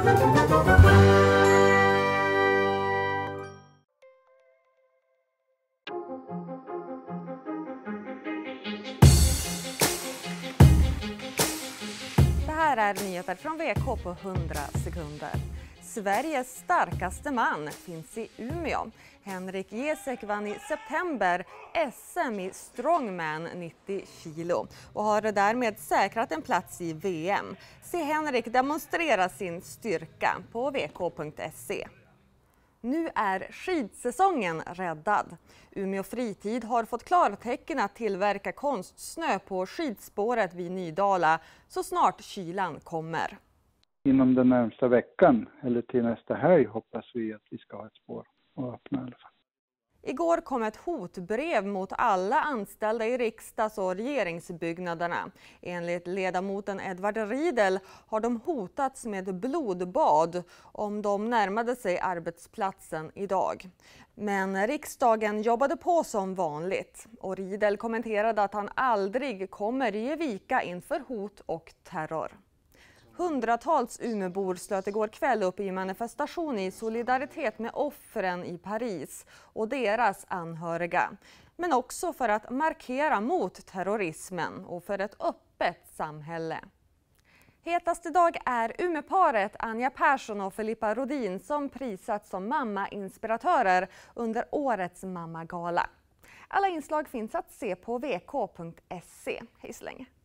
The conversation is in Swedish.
Det här är nyheter från VK på 100 sekunder. Sveriges starkaste man finns i Umeå. Henrik Jesek vann i september SM i strongman 90 kilo och har därmed säkrat en plats i VM. Se Henrik demonstrera sin styrka på vk.se. Nu är skidsäsongen räddad. Umeå Fritid har fått klartecken att tillverka konstsnö på skidspåret vid Nydala så snart kylan kommer. Inom den närmsta veckan eller till nästa helg hoppas vi att vi ska ha ett spår och öppna i alla fall. Igår kom ett hotbrev mot alla anställda i riksdags- och regeringsbyggnaderna. Enligt ledamoten Edvard Riedel har de hotats med blodbad om de närmade sig arbetsplatsen idag. Men riksdagen jobbade på som vanligt och Riedel kommenterade att han aldrig kommer ge vika inför hot och terror. Hundratals Umeåbor slöt igår kväll upp i manifestation i solidaritet med offren i Paris och deras anhöriga. Men också för att markera mot terrorismen och för ett öppet samhälle. Hetast idag är Umeåparet Anja Persson och Filippa Rodin som prisats som mamma-inspiratörer under årets mammagala. Alla inslag finns att se på vk.se. Hej så länge!